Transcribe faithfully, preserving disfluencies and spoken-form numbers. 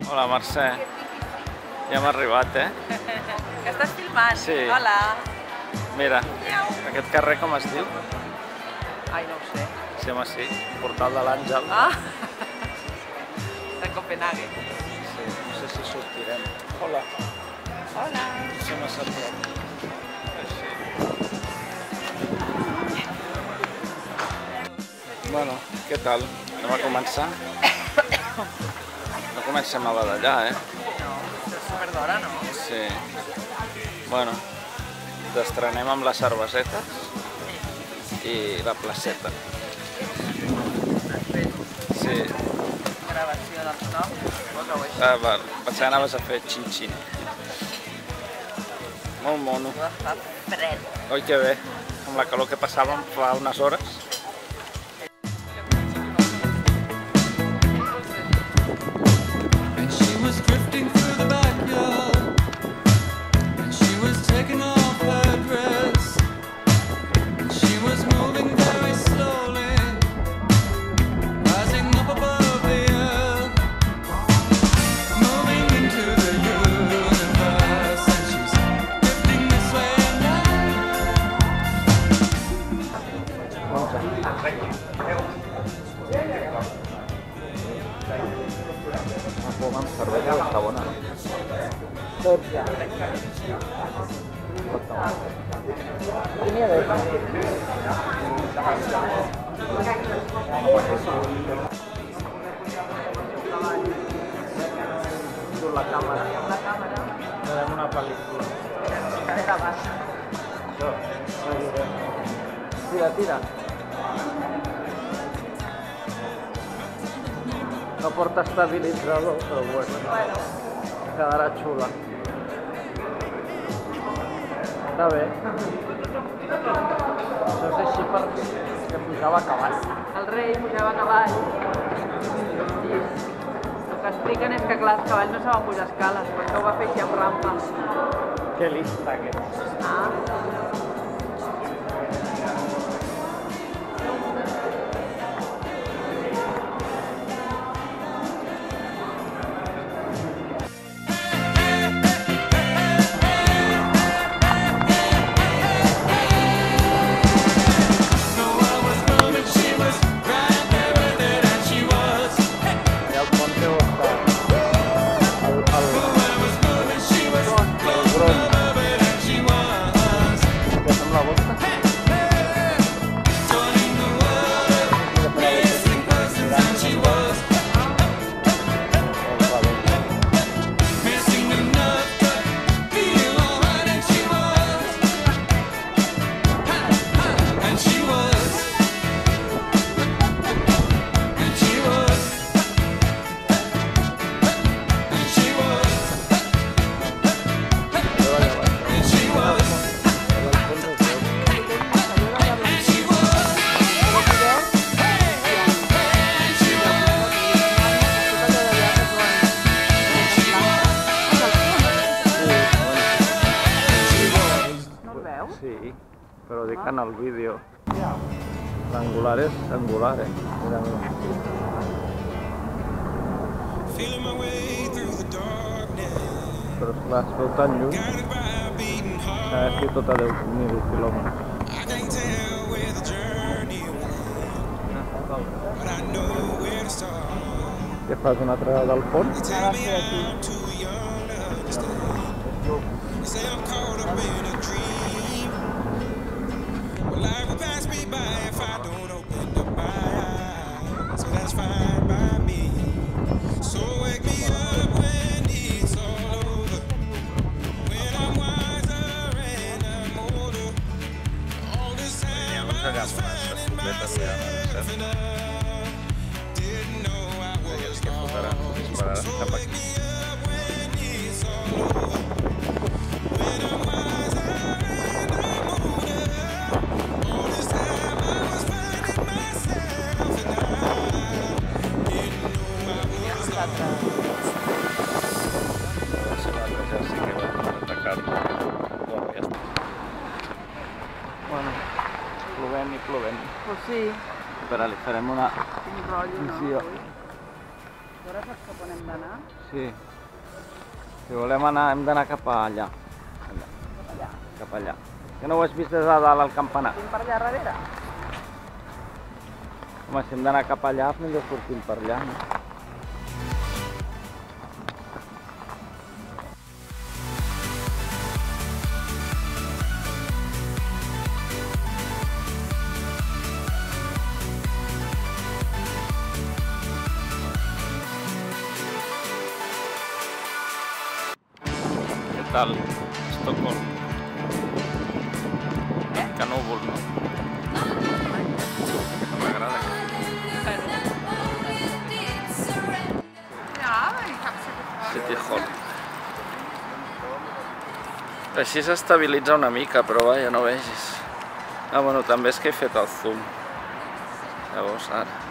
Hola, Mercè. Ja hem arribat, eh? Que estàs filmant? Sí. Hola. Mira, aquest carrer com es diu? Ai, no ho sé. Sí, home, sí. Portal de l'Àngel. Ah! De Copenhague. Sí, no sé si sortirem. Hola. Hola. Sí, massa prop. Bueno, què tal? Anem a començar? No comencem a badallar, eh? No, és super d'hora, no? Sí. Bueno, t'estrenem amb les cervesetes i la placeta. Després, Sí. gravació del top, posa-ho així. Ah, va, pensava que anaves a fer xin-xin. Molt mono. Fa fred. Oi, que bé. Amb la calor que passàvem fa unes hores. Amb cervesa està bona, no? Primer de La càmera. la càmera. Farem una pel·lícula. Ficaré de baixa. Tira, tira. No porta estabilitzador, però bueno, Bueno, quedarà xula. Està bé. Això és així perquè pujava a cavall. el rei pujava a cavall. I el que expliquen és que, clar, els cavalls no saben pujar escales, per això ho va fer així amb rampa. Que lista aquest. Ah. Sí, però dic en el vídeo. L'angular és angular, eh? Mira, mira. Però esclar, es veu tan lluny. S'ha de fer tot a deu mil quilòmetres. Què fas, una altra del fons? Ara fer aquí. Bueno, plovent i plovent. Pues sí, Espera, li farem una un rotllo, no? visió. Ara saps cap on hem d'anar? Sí. Si volem anar, hem d'anar cap allà. Allà. Cap allà. Cap allà. Que no ho has vist des de dalt al campanar? Sortim per allà darrere? Home, si hem d'anar cap allà, hem de sortir per allà, no? Què tal, Estocolm? Eh? Que núvol, no? M'agrada que City Hall. Així s'estabilitza una mica, però vaja, no vegis. Ah, bueno, també és que he fet el zoom. Llavors, ara.